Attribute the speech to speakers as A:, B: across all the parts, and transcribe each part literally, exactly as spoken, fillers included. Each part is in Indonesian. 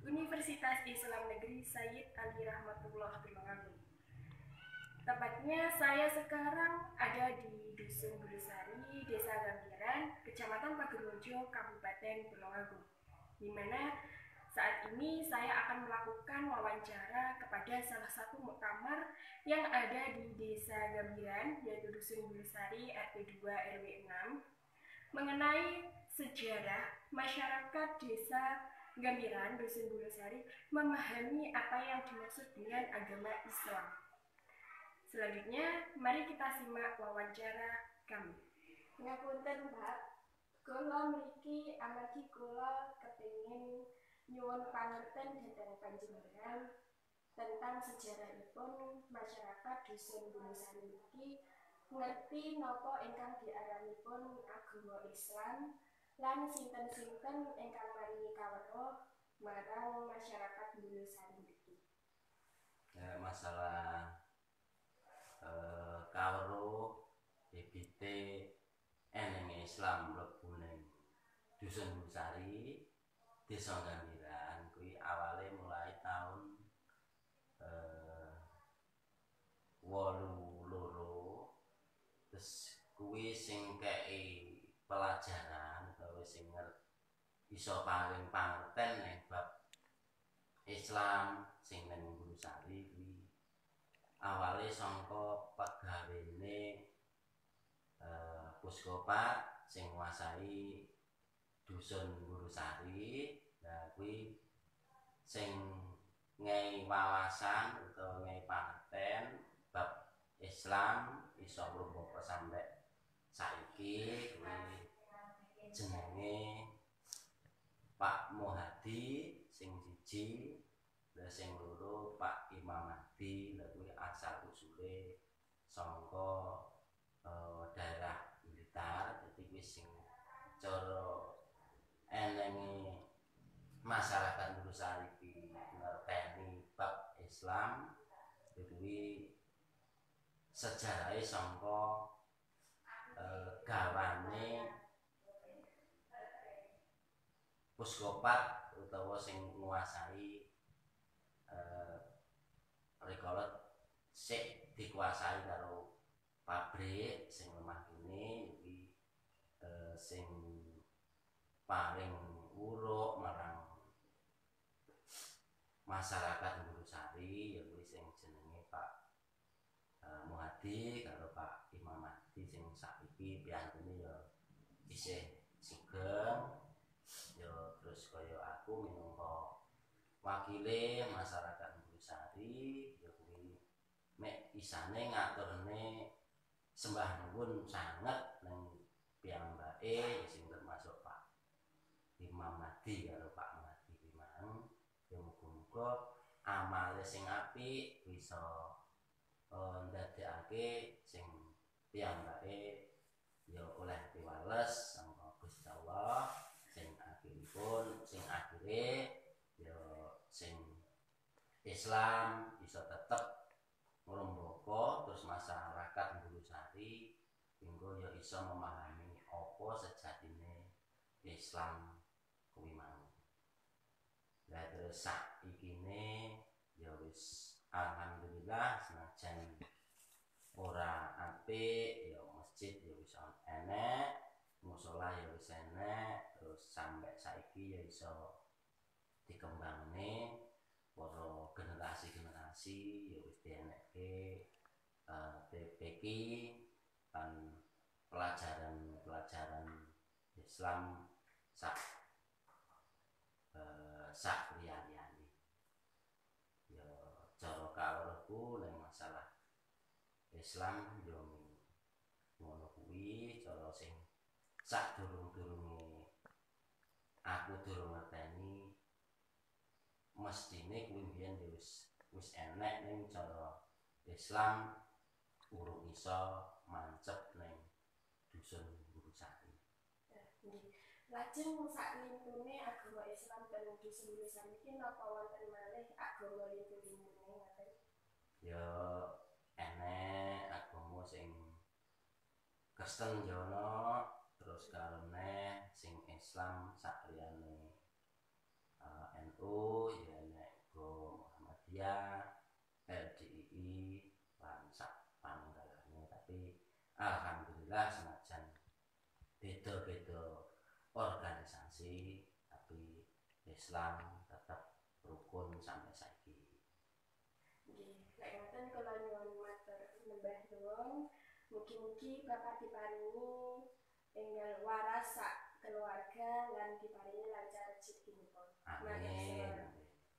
A: Universitas Islam Negeri Sayyid Ali Rahmatullah Tulungagung. Tepatnya saya sekarang ada di Dusun Bulusari, Desa Gambiran, Kecamatan Pagerwojo, Kabupaten Tulungagung, di mana saat ini saya akan melakukan wawancara kepada salah satu muktamar yang ada di Desa Gambiran, yaitu Dusun Bulusari R T dua R W enam, mengenai sejarah masyarakat Desa Gambiran, Dusun Bulusari memahami apa yang dimaksud dengan agama Islam. Selanjutnya, mari kita simak wawancara kami. Ngapunten, Mbak, kula mriki amargi kula kepengin nyuwun pangerten dhateng panjenengan tentang sejarahipun masyarakat Dusun Bulusari niki ngerti napa ingkang diaranipun agama Islam lan sinten-sinten ingkang maringi kaweruh marang masyarakat Bulusari niki.
B: Ya, masalah eh, kaweruh bibite eneng Islam mlebu ning Dusun Bulusari, Desa Gambiran kuwi awale mulai tahun eh wolu loro. Terus kuwi sing kei pelajaran utawa sing iso paling pangerten ning bab Islam sing ning Bulusari kuwi awale saka pegawene eh puskopat sing nguasai Dusun Bulusari. Nah kuwi sing ngei wawasan utawa ngei pangerten bab Islam iso mlumpuk sampe saiki kuwi jenenge Pak Muhadi sing siji, lha sing loro Pak Imam Mahdi. Lha kuwi asal usule saka uh, daerah Blitar. Dadi kuwi sing cara enenge masyarakat Bulusari iki ngerteni bab Islam kuwi sejarahe saka uh, gawane puskopat utawa sing nguasai eh rikala sik dikuasai karo pabrik sing lemah kene iki eh, sing paling uruk marang masyarakat Bulusari ya kuwi sing jenenge Pak eh, Muhadi karo Pak Imam Mahdi sing saiki piyantune ya isih sugeng. Yo terus kaya aku minangka wakile masyarakat Bulusari ya kuwi mek isane ngaturne sembah nuwun sanget ning piyambake sing termasuk Pak Imam Mahdi karo Pak Mahdi Imam. Ya muga-muga amale sing apik bisa uh, ndadekake sing piyambake ya oleh piwales sangka Gusti Allah. Sing akhiripun sing akhire ya sing Islam bisa tetep ngrembaka terus masyarakat Bulusari hingga ya iso memahami apa sejatine Islam kuwi mau. Lah terus saikine ya wis alhamdulillah senajan ora apik ya masjid ya wis enek, mushola ya wis enek, terus sampai saiki ya iso dikembangne para generasi-generasi ya wis dienekke uh, T P K lan pelajaran-pelajaran Islam sak uh, sak liyane. Ya cara kaweruhku ning masalah Islam yo ngono kuwi cara sing sak durung-durunge aku durung ngerteni mestine kuwi mbiyen wis wis enek ning cara Islam urung iso mancep ning Dusun Bulusari.
A: Lajeng saklimpune agama Islam ten Dusun Bulusari iki napa wonten malih agama limpun-limpune ngoten?
B: Ya enek agama sing Kristen jono, terus karone sing Islam sak liyane uh, N U Islam tetap rukun sampai saiki.
A: Nggih, lek ngoten kula nyuwun matur nembah nuwun. Mugi-mugi Bapak diparingi enggal waras sak keluarga lan diparingi lancar rezekinipun.
B: Amin.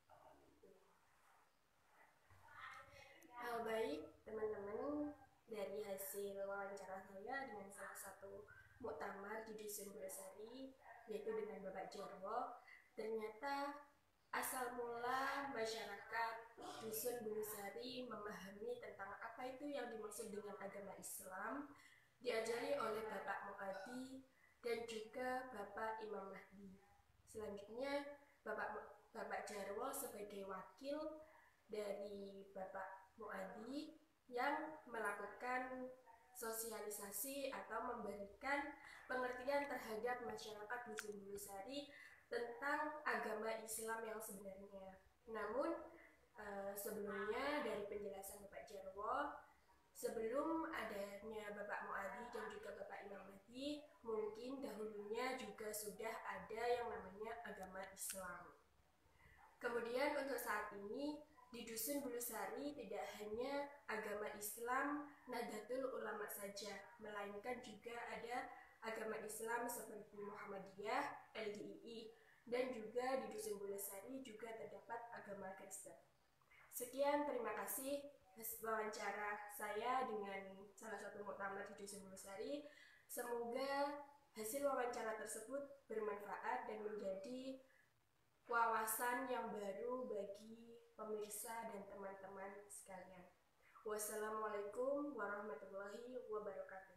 A: Hal baik teman-teman, dari hasil wawancara saya dengan salah satu muktamar di Dusun Bulesari, yaitu dengan Bapak Jarwo, ternyata asal mula masyarakat Dusun Bulesari memahami tentang apa itu yang dimaksud dengan agama Islam diajari oleh Bapak Muadi dan juga Bapak Imam Mahdi. Selanjutnya Bapak Bapak Jarwo sebagai wakil dari Bapak Muadi yang melakukan sosialisasi atau memberikan pengertian terhadap masyarakat Dusun Bulesari tentang agama Islam yang sebenarnya. Namun uh, sebelumnya dari penjelasan Bapak Jarwo, sebelum adanya Bapak Muadi dan juga Bapak Imam Mahdi, mungkin dahulunya juga sudah ada yang namanya agama Islam. Kemudian untuk saat ini di Dusun Bulesari tidak hanya agama Islam Nahdlatul Ulama saja, melainkan juga ada agama Islam seperti Muhammadiyah, L D I I, dan juga di Dusun Bulesari juga terdapat agama Kristen. Sekian, terima kasih wawancara saya dengan salah satu muktamar di Dusun Bulesari. Semoga hasil wawancara tersebut bermanfaat dan menjadi wawasan yang baru bagi pemirsa dan teman-teman sekalian. Wassalamualaikum warahmatullahi wabarakatuh.